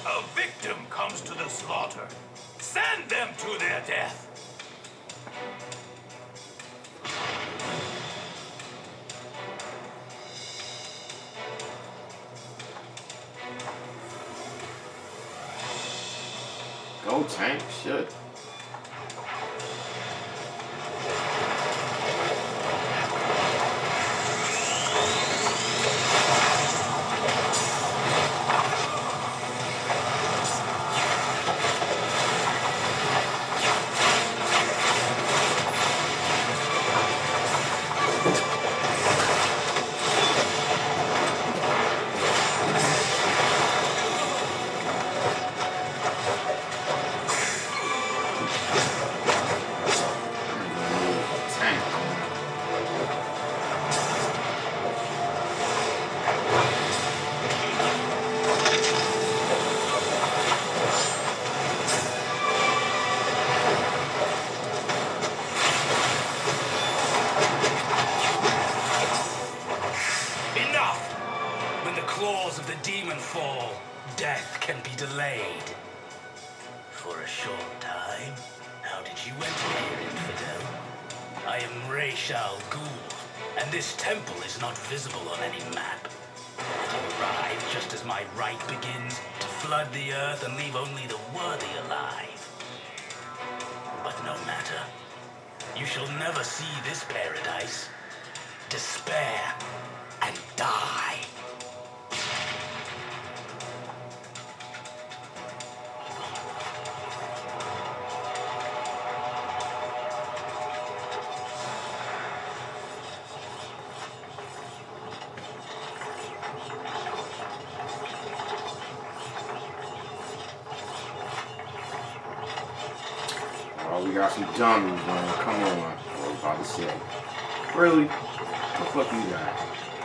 A victim comes to the slaughter. Send them to their death. Go tank, shit. Death can be delayed. For a short time. How did you enter here, infidel? I am Ra's Ghul, and this temple is not visible on any map. You arrive just as my rite begins to flood the earth and leave only the worthy alive. But no matter. You shall never see this paradise. Despair and die. Oh, we got some dummies, man. Come on. I was about to say. Really? What the fuck you got?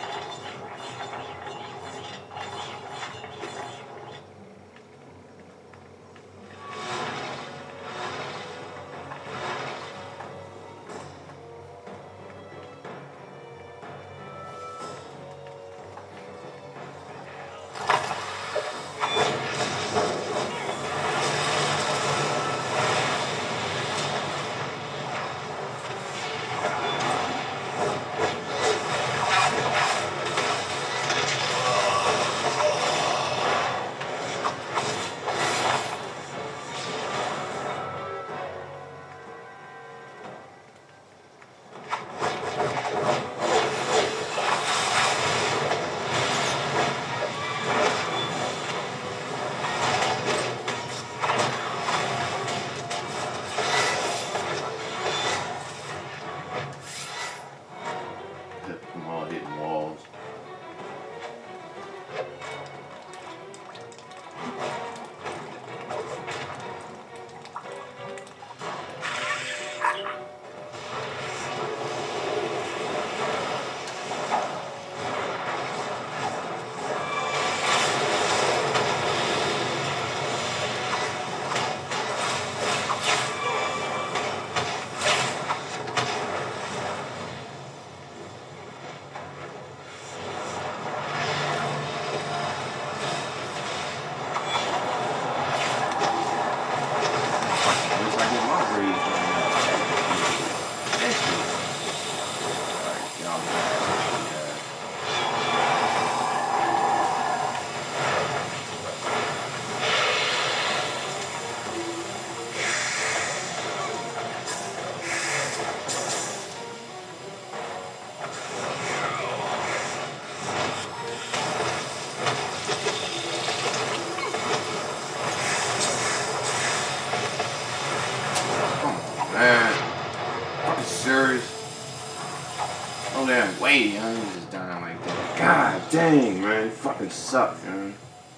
Wait, I ain't just dying like that. God dang, man. You fucking suck, man.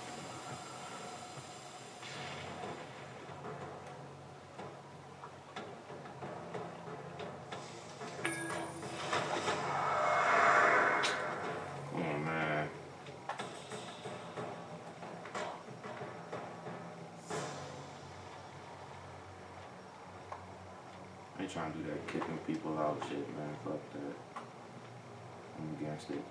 Come on, man. I ain't trying to do that kicking people out shit, man. Fuck that. I'm against it.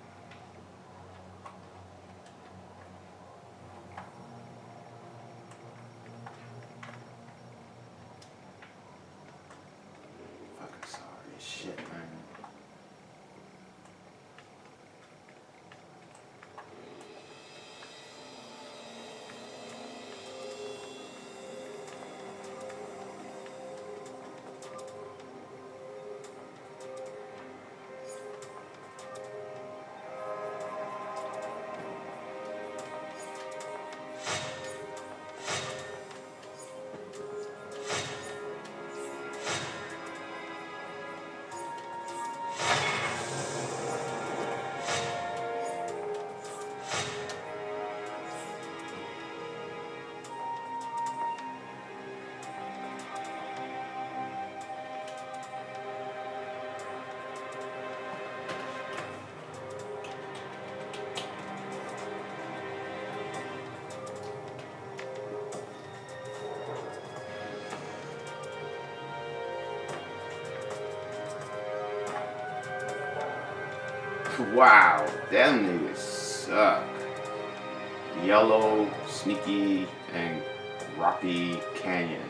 Wow, them niggas suck. Yellow, Sneaky, and Rocky Canyon.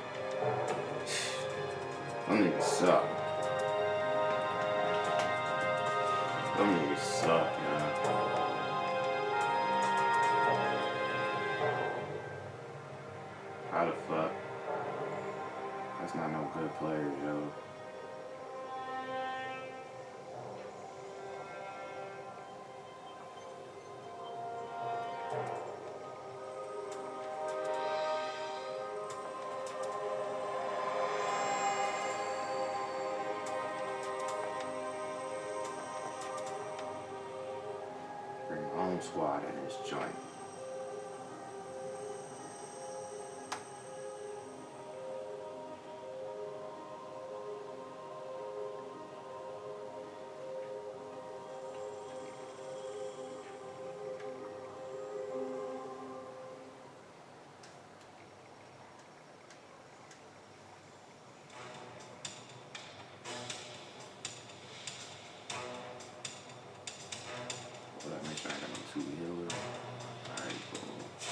Them niggas suck. Them niggas suck, man. How the fuck? That's not no good player, yo. Bring my own squad in this joint. Well, make sure I got no two healers. Alright, cool.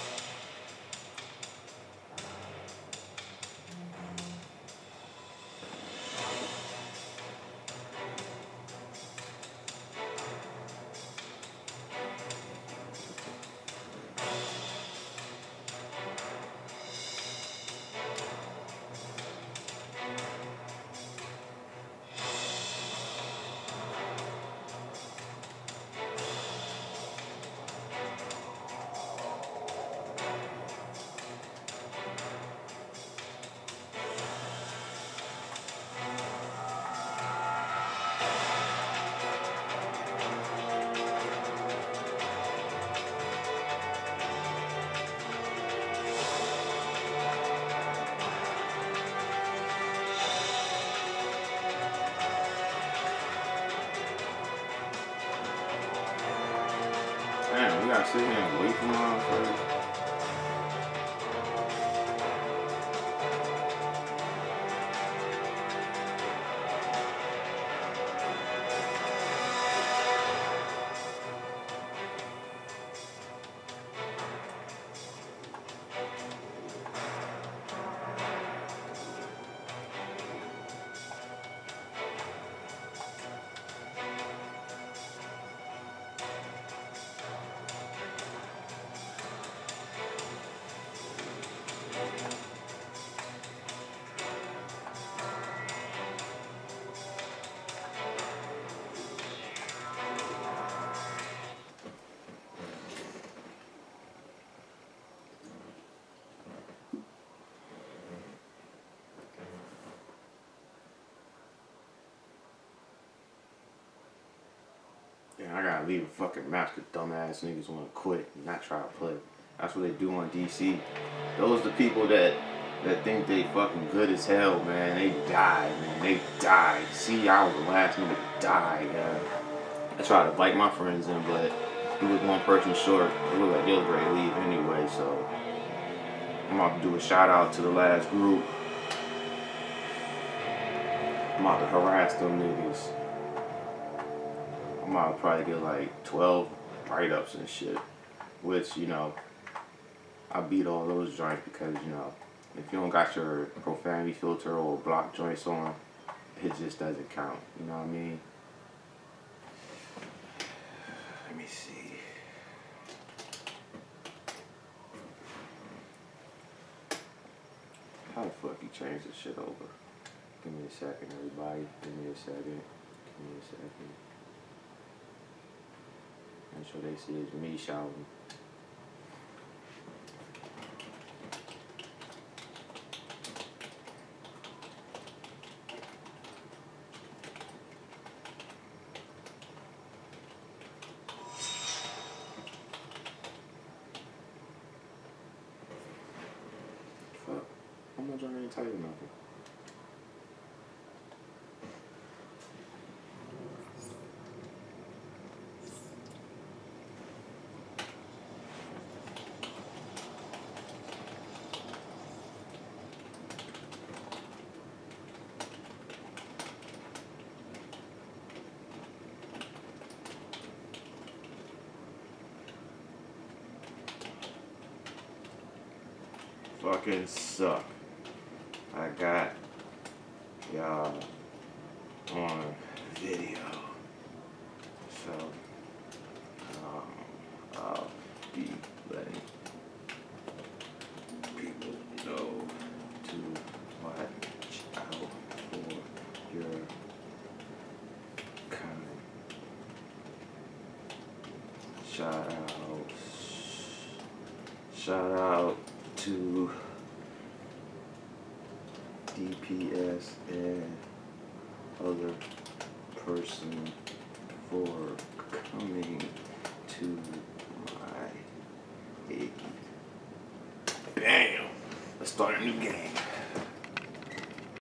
Damn, we gotta sit here and wait for motherfuckers. Yeah, I gotta leave a fucking match because dumbass niggas wanna quit and not try to play. That's what they do on DC. Those the people that think they fucking good as hell, man. They die, man. They die. See, I was the last nigga to die, yeah. I tried to bite my friends in, but he was one person short. It looked like they was ready to leave anyway, so I'm about to do a shout out to the last group. I'm about to harass them niggas. I'm about to probably get like 12 write-ups and shit. Which, you know, I beat all those joints because, you know, if you don't got your profanity filter or block joints on, it just doesn't count. You know what I mean? Let me see. How the fuck you change this shit over? Give me a second, everybody. Give me a second. Give me a second. Make sure they see it's me shouting. Fuck. I'm not trying to tell you nothing. fucking suck. I got y'all on video. So, I'll be letting people know to watch out for your comment. Shout out to DPS and other person for coming to my aid. Bam! Let's start a new game.